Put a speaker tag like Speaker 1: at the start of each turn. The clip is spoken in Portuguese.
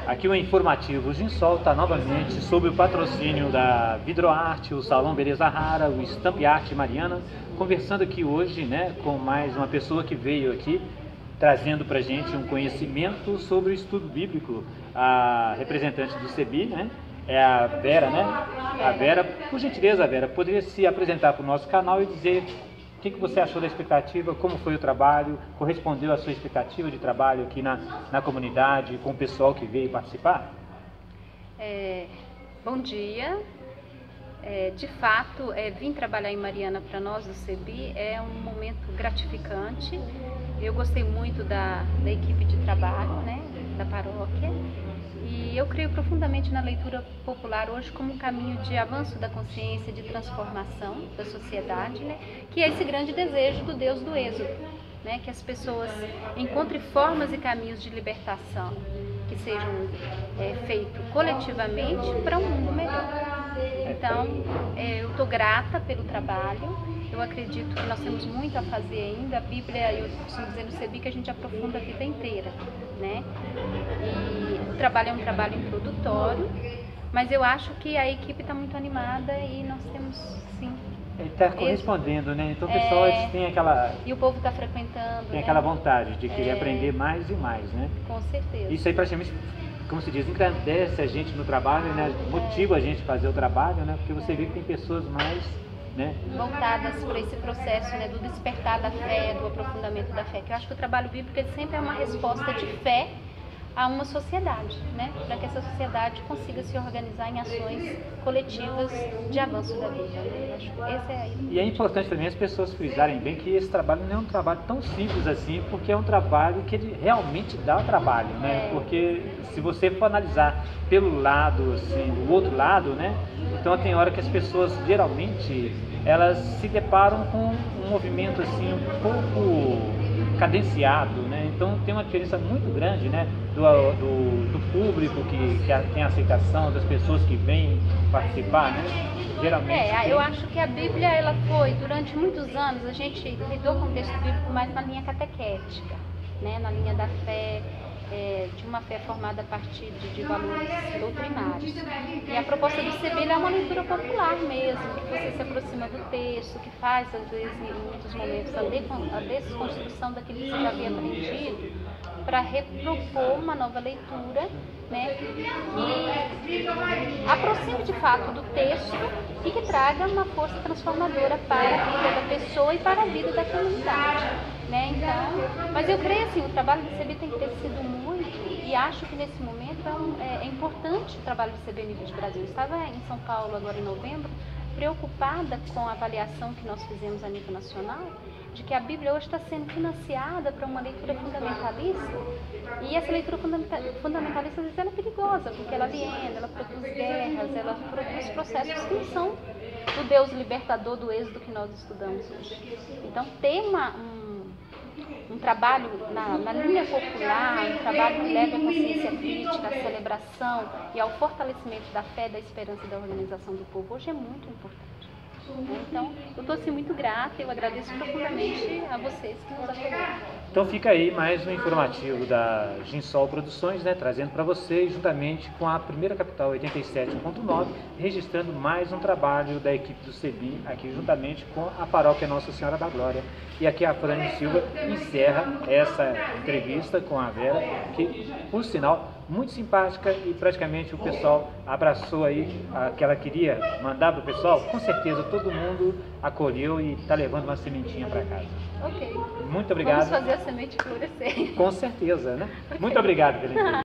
Speaker 1: Aqui o informativo Ginsol está novamente sob o patrocínio da Vidroarte, o Salão Beleza Rara, o Stamp Art Mariana, conversando aqui hoje, né, com mais uma pessoa que veio aqui trazendo para a gente um conhecimento sobre o estudo bíblico. A representante do CEBI, né, é a Vera, né? A Vera, por gentileza, Vera, poderia se apresentar para o nosso canal e dizer o que você achou da expectativa, como foi o trabalho, correspondeu à sua expectativa de trabalho aqui na comunidade, com o pessoal que veio participar?
Speaker 2: Bom dia. De fato, vir trabalhar em Mariana para nós do CEBI é um momento gratificante. Eu gostei muito da equipe de trabalho, né, da paróquia, e eu creio profundamente na leitura popular hoje como um caminho de avanço da consciência, de transformação da sociedade, né, que é esse grande desejo do Deus do Êxodo, né, que as pessoas encontrem formas e caminhos de libertação que sejam feitos coletivamente para um mundo melhor. Então, eu estou grata pelo trabalho. Eu acredito que nós temos muito a fazer ainda. A Bíblia, eu costumo dizer no CEBI que a gente aprofunda a vida inteira, né? E o trabalho é um trabalho introdutório, mas eu acho que a equipe está muito animada e nós temos, sim...
Speaker 1: Ele está correspondendo, né? Então o pessoal tem aquela...
Speaker 2: E o povo está frequentando,
Speaker 1: tem aquela vontade de querer aprender mais e mais, né?
Speaker 2: Com certeza.
Speaker 1: Isso aí praticamente, como se diz, engrandece a gente no trabalho, né? Motiva a gente a fazer o trabalho, né? Porque você vê que tem pessoas mais, né,
Speaker 2: voltadas por esse processo, né, do despertar da fé, do aprofundamento da fé. Que eu acho que o trabalho bíblico sempre é uma resposta de fé a uma sociedade, né, para que essa sociedade consiga se organizar em ações coletivas de avanço da vida. Eu acho que esse é...
Speaker 1: E é importante também as pessoas frisarem bem que esse trabalho não é um trabalho tão simples assim, porque é um trabalho que ele realmente dá trabalho, né? Porque se você for analisar pelo lado, assim, o outro lado, né? Então tem hora que as pessoas geralmente elas se deparam com um movimento assim um pouco cadenciado, né? Então tem uma diferença muito grande, né, do público que tem aceitação, das pessoas que vêm participar, né? Geralmente
Speaker 2: eu acho que a Bíblia, ela foi, durante muitos anos, a gente lidou com o texto bíblico mais na linha catequética, né, na linha da fé, de uma fé formada a partir de valores doutrinários. E a proposta do CEBI é uma leitura popular mesmo, que você se aproxima do texto, que faz, às vezes, em muitos momentos, a desconstrução daquilo que você já havia aprendido, para repropor uma nova leitura, né, que aproxime de fato do texto e que traga uma força transformadora para a vida da pessoa e para a vida da comunidade, né? Então, mas eu creio assim, o trabalho do CEBI tem crescido muito e acho que nesse momento é importante o trabalho do CEBI a nível de Brasil. Eu estava em São Paulo agora em novembro, preocupada com a avaliação que nós fizemos a nível nacional, de que a Bíblia hoje está sendo financiada para uma leitura fundamentalista, e essa leitura fundamentalista às vezes ela é perigosa, porque ela aliena, ela produz guerras, ela produz processos que não são do Deus libertador do êxodo que nós estudamos hoje. Então ter um trabalho na linha popular, um trabalho que leve à consciência crítica, à celebração e ao fortalecimento da fé, da esperança e da organização do povo hoje é muito importante. Então, eu estou assim, muito grata e eu agradeço profundamente a vocês que nos apoiaram.
Speaker 1: Então fica aí mais um informativo da Ginsol Produções, né, trazendo para vocês, juntamente com a Primeira Capital 87.9, registrando mais um trabalho da equipe do CEBI, aqui juntamente com a Paróquia Nossa Senhora da Glória. E aqui a Frane Silva encerra essa entrevista com a Vera, que, por sinal, muito simpática, e praticamente o pessoal abraçou aí a que ela queria mandar para o pessoal. Com certeza todo mundo acolheu e está levando uma sementinha para casa.
Speaker 2: Ok.
Speaker 1: Muito obrigado.
Speaker 2: Vamos fazer a semente florescer.
Speaker 1: Com certeza, né? Okay. Muito obrigado pela entrevista.